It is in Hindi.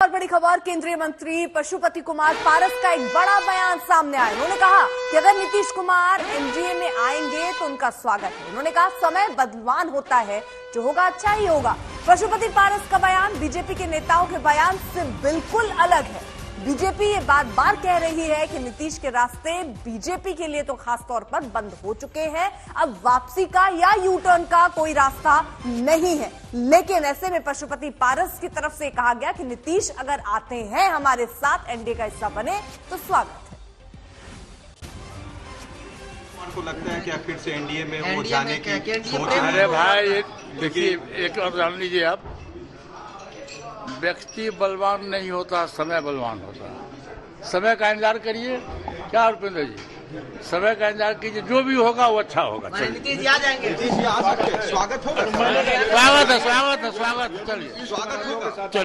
और बड़ी खबर, केंद्रीय मंत्री पशुपति कुमार पारस का एक बड़ा बयान सामने आया। उन्होंने कहा कि अगर नीतीश कुमार एनडीए में आएंगे तो उनका स्वागत है। उन्होंने कहा समय बदलवान होता है, जो होगा अच्छा ही होगा। पशुपति पारस का बयान बीजेपी के नेताओं के बयान से बिल्कुल अलग है। बीजेपी ये बात बार कह रही है कि नीतीश के रास्ते बीजेपी के लिए तो खास तौर पर बंद हो चुके हैं। अब वापसी का या यू टर्न का कोई रास्ता नहीं है। लेकिन ऐसे में पशुपति पारस की तरफ से कहा गया कि नीतीश अगर आते हैं हमारे साथ, एनडीए का हिस्सा बने तो स्वागत है। आपको लगता है क्या फिर से एनडीए में वो जाने की सोच है? अरे भाई देखिए, एक और जान लीजिए आप, व्यक्ति बलवान नहीं होता, समय बलवान होता है। समय का इंतजार करिए। क्या रुपेंद्र जी, समय का इंतजार कीजिए, जो भी होगा वो अच्छा होगा। नीतीश जी आ जाएंगे। नीतीश जी आ सकते हैं, स्वागत होगा। स्वागत है, स्वागत है, स्वागत। चलिए, स्वागत होगा।